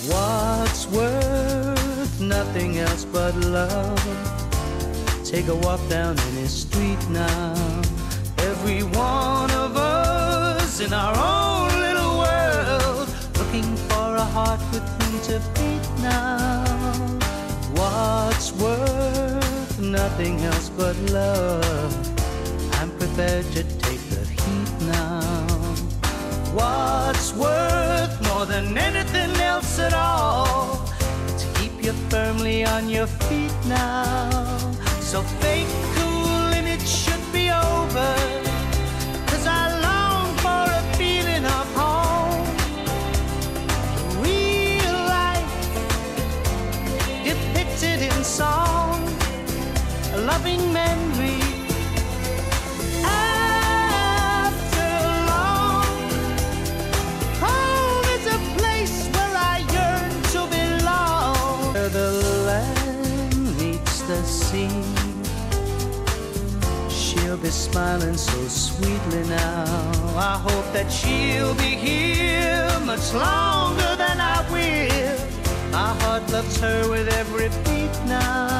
What's worth nothing else but love? Take a walk down any street now. Every one of us in our own little world, looking for a heart with whom to beat now. What's worth nothing else but love? I'm prepared to take the heat now. What's worth more than anything else at all? To keep you firmly on your feet now. So fake cool and it should be over, 'cause I long for a feeling of home. Real life depicted in song, a loving memory. The sea, she'll be smiling so sweetly now. I hope that she'll be here much longer than I will. My heart loves her with every beat now.